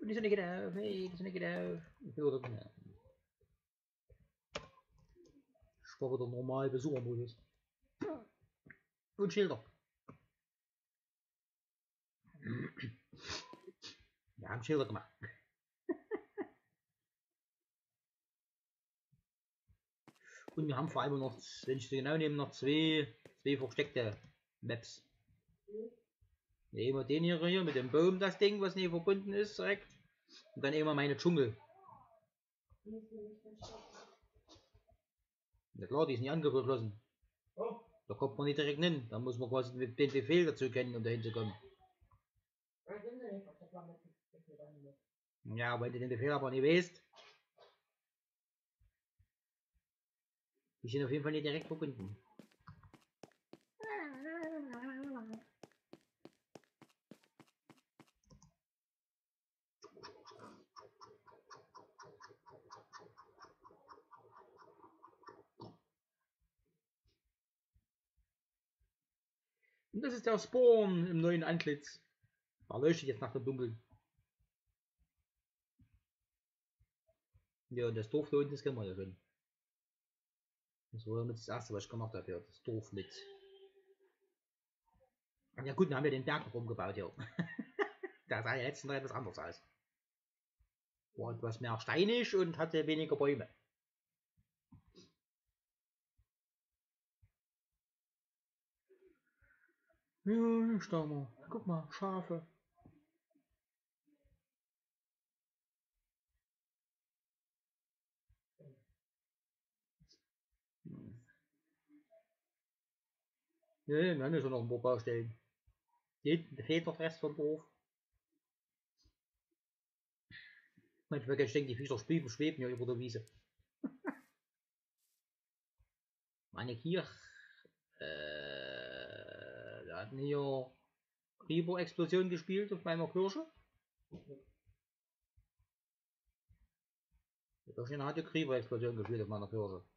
Und die Sonne geht auf, hey, die Sonne geht auf. Ich will wieder, ja. Ich war wieder normal Besuchermodus. Und Schilder. Wir haben Schilder gemacht. Und wir haben vor allem noch, wenn ich so genau nehme, noch zwei versteckte Maps. Ne, immer den hier mit dem Baum, das Ding, was nicht verbunden ist, direkt. Und dann immer meine Dschungel. Ja klar, die ist nicht angeschlossen. Da kommt man nicht direkt hin. Da muss man quasi den Befehl dazu kennen, um da hinzukommen. Ja, wenn du den Befehl aber nicht weißt. Die sind auf jeden Fall nicht direkt verbunden. Und das ist der Spawn im neuen Antlitz. Da leuchtet jetzt nach dem Dunkeln. Ja, und das Dorf da unten, das kennen wir ja schon. Das war damit das erste, was ich gemacht habe hier. Das Dorf mit. Ja gut, dann haben wir den Berg rumgebaut hier. Der sah ja jetzt noch etwas anders aus. War etwas mehr steinig und hatte weniger Bäume. Ja, schau mal. Guck mal, Schafe. Ja, wir haben ja schon noch ein paar Baustellen. Hier hinten fehlt noch Rest vom Dorf. Manchmal ich denke, die Viecher schweben ja über der Wiese. Meine hier. Wir hatten hier Creeper-Explosion gespielt auf meiner Kirche. Der Kirche hatte Creeper-Explosion gespielt auf meiner Kirche.